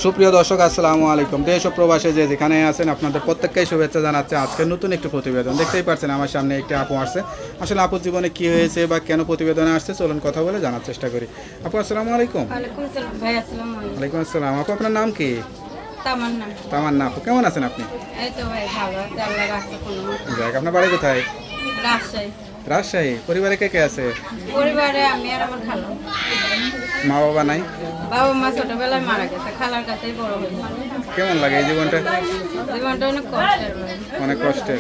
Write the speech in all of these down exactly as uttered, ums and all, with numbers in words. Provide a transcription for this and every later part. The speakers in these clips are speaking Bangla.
সুপ্রিয় দর্শক আসসালামু আলাইকুম। দেশ ও প্রবাসে যে যেখানে আছেন আপনাদের প্রত্যেককেই শুভেচ্ছা জানাচ্ছে। আজকের নতুন একটি প্রতিবেদন দেখতেই পাচ্ছেন আমার সামনে একটি আপু আসছে। আসলে আপুর জীবনে কি হয়েছে বা কেন প্রতিবেদনে আসছে চলুন কথা বলে জানার চেষ্টা করি। আপু আসসালামু আলাইকুম। ওয়ালাইকুম আসসালাম ভাই। আসসালামু আলাইকুম। ওয়ালাইকুম আসসালাম। আপু আপনার নাম কি? তামান্না। তামান্না আপু, কেমন আছেন আপনি? এই তো ভাই ভালো আছি, আল্লাহ রাখছে কোনো মতে। যাক, আপনার বাড়ি কোথায়? রাজশাহী। রাজশাহী। পরিবারে কে কে আছে? পরিবারে আমি আর আমার খালা। মা বাবা নাই? বাবা মা ছোটবেলায় মারা গেছে, খালার কাছেই বড় হয়েছে। কেমন লাগে এই জীবনটা? জীবনটা অনেক কষ্টের ভাই। অনেক কষ্টের।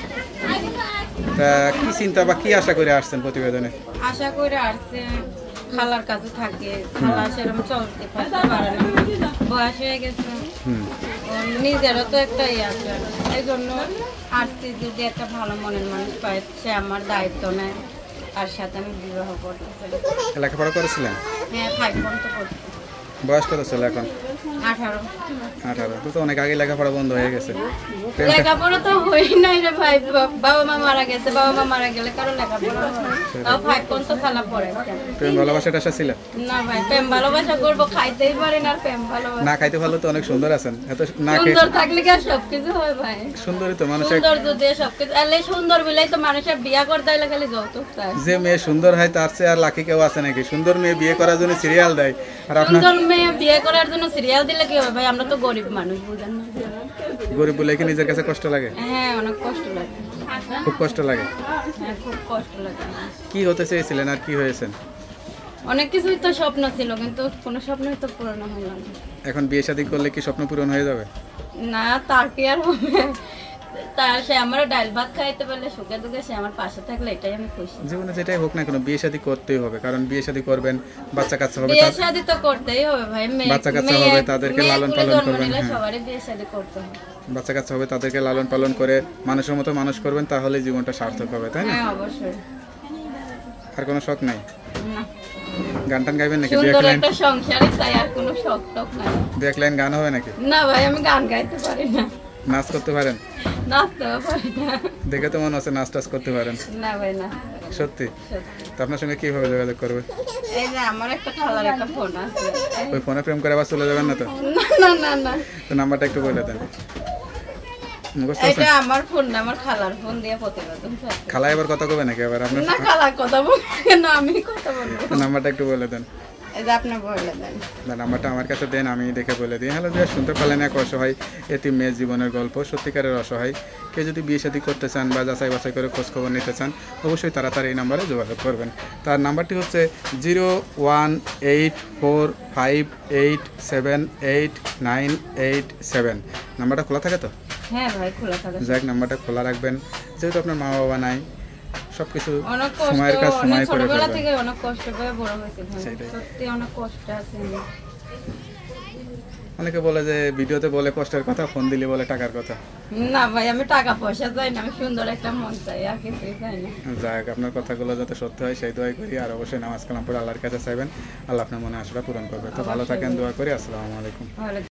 তা কি চিন্তা বা কি আশা করে আসছেন প্রতিবেদনে? আশা করে আসছে খালার কাছে থাকে, খালা সেরকম চলতে পারতে পারে না, বয়স হয়ে গেছে। হুম। ওর নিজেরও তো একটা ইয়ে আছে, এই জন্য আসছি যদি একটা ভালো মনের মানুষ পাই, সে আমার দায়িত্ব নেয় আর সাথে আমি বিবাহ করতে চাই। লেখাপড়া করেছিলেন? হ্যাঁ, ফাইভ পর্যন্ত করছি। বয়স কত ছিল এখন? আঠারো। আঠারো। তো তো অনেক আগে লেখাপড়া বন্ধ হয়ে গেছে। লেখাপড়া তো হই নাই রে ভাই, বাবা মা মারা গেছে, বাবা মা মারা গেলে কারো লেখাপড়া হয়, তাও ফাইভ পর্যন্ত খেলা পড়ে। প্রেম ভালোবাসাটা আসা ছিল না ভাই, প্রেম ভালোবাসা করবো, খাইতেই পারি না। আর প্রেম ভালোবাসা না খাইতে ভালো তো অনেক সুন্দর আছেন। এত না খেয়ে সুন্দর থাকলে কি আর সবকিছু হয় ভাই? সুন্দরই তো মানুষের। সুন্দর যদি সবকিছু, এলে সুন্দর বিলাই তো মানুষের বিয়া করতে হলে খালি যৌতুক চায়। যে মেয়ে সুন্দর হয় তার চেয়ে আর লাকি কেউ আছে নাকি? সুন্দর মেয়ে বিয়ে করার জন্য সিরিয়াল দেয়, আর আপনার সুন্দর মেয়ে বিয়ে করার জন্য সিরিয়াল দিলে কি হবে ভাই? আমরা তো গরিব মানুষ, বুঝেন না? গরিব বলে কি নিজের কাছে কষ্ট লাগে? হ্যাঁ, অনেক কষ্ট লাগে। খুব কষ্ট লাগে। হ্যাঁ, খুব কষ্ট লাগে। কি হতে চেয়েছিলেন আর কি হয়েছেন? অনেক কিছুই তো স্বপ্ন ছিল, কিন্তু কোনো স্বপ্নই তো পূরণ হলো না। এখন বিয়ে শাদী করলে কি স্বপ্ন পূরণ হয়ে যাবে? না, তার কি আর হবে? তার সে আমার ডাল ভাত খাইতে পারলে, সুখে দুঃখে সে আমার পাশে থাকলে এটাই আমি খুশি। জীবনে যেটাই হোক না কেন বিয়ে শাদী করতেই হবে, কারণ বিয়ে শাদী করবেন, বাচ্চা কাচ্চা হবে, বিয়ে শাদী তো করতেই হবে ভাই। বাচ্চা কাচ্চা হবে, তাদেরকে লালন পালন করবেন। হ্যাঁ, সবারই বিয়ে শাদী করতে হবে। বাচ্চা কাচ্চা হবে, তাদেরকে লালন পালন করে মানুষের মতো মানুষ করবেন, তাহলে জীবনটা সার্থক হবে, তাই না? হ্যাঁ, অবশ্যই। আর কোনো শখ নাই? না, গান টান গাইবেন নাকি? সুন্দর একটা সংসারে চাই, আর কোনো শখ টখ নাই। দু এক লাইন গান হবে নাকি? না ভাই, আমি গান গাইতে পারি না। নাচ করতে পারেন? নাচতেও পারি না। দেখে তো মনে হচ্ছে নাচ টাচ করতে পারেন। না ভাই, না। সত্যি? সত্যি। তো আপনার সঙ্গে কিভাবে যোগাযোগ করবে? এই যে আমার একটা খালার একটা ফোন আছে। ওই ফোনে প্রেম করে আবার চলে যাবেন না তো? না না না, তো নাম্বারটা একটু বলে দেন। মুখস্থ আছে? এটা আমার ফোন না, আমার খালার ফোন দিয়ে প্রতিবেদন চাচ্ছি। খালা এবার কথা কবে নাকি আবার আপনার? না, খালা কথা বলবে না, আমি কথা বলবো। তো নাম্বারটা একটু বলে দেন। এই যে আপনি বলে দেন। না, নাম্বারটা আমার কাছে দেন, আমি দেখে বলে দিই। হ্যালো বিয়ার, শুনতে পারলেন এক অসহায় এতিম মেয়ের জীবনের গল্প, সত্যিকারের অসহায়। কেউ যদি বিয়ে শাদী করতে চান বা যাচাই বাছাই করে খোঁজখবর নিতে চান, অবশ্যই তাড়াতাড়ি এই নাম্বারে যোগাযোগ করবেন। তার নাম্বারটি হচ্ছে zero one eight four five eight seven eight nine eight seven. নাম্বারটা খোলা থাকে তো? হ্যাঁ ভাই, খোলা থাকে। যাক, নাম্বারটা খোলা রাখবেন, যেহেতু আপনার মা বাবা নাই, সবকিছু অনেক কষ্ট, সময়ের কাজ সময় অনেক করে ছোটবেলা ফেলবেন। থেকে অনেক কষ্ট করে বড় হয়েছে ভাই, সেটাই। সত্যি অনেক কষ্ট আছে। অনেকে বলে যে ভিডিওতে বলে কষ্টের কথা, ফোন দিলে বলে টাকার কথা। না ভাই, আমি টাকা পয়সা চাই না, আমি সুন্দর একটা মন চাই, আর কিছুই চাই না। যাক, আপনার কথাগুলো যাতে সত্যি হয় সেই দোয়াই করি, আর অবশ্যই নামাজ কালাম পড়ে আল্লাহর কাছে চাইবেন, আল্লাহ আপনার মনে আশাটা পূরণ করবে। তো ভালো থাকেন, দোয়া করি। আসসালামু আলাইকুম।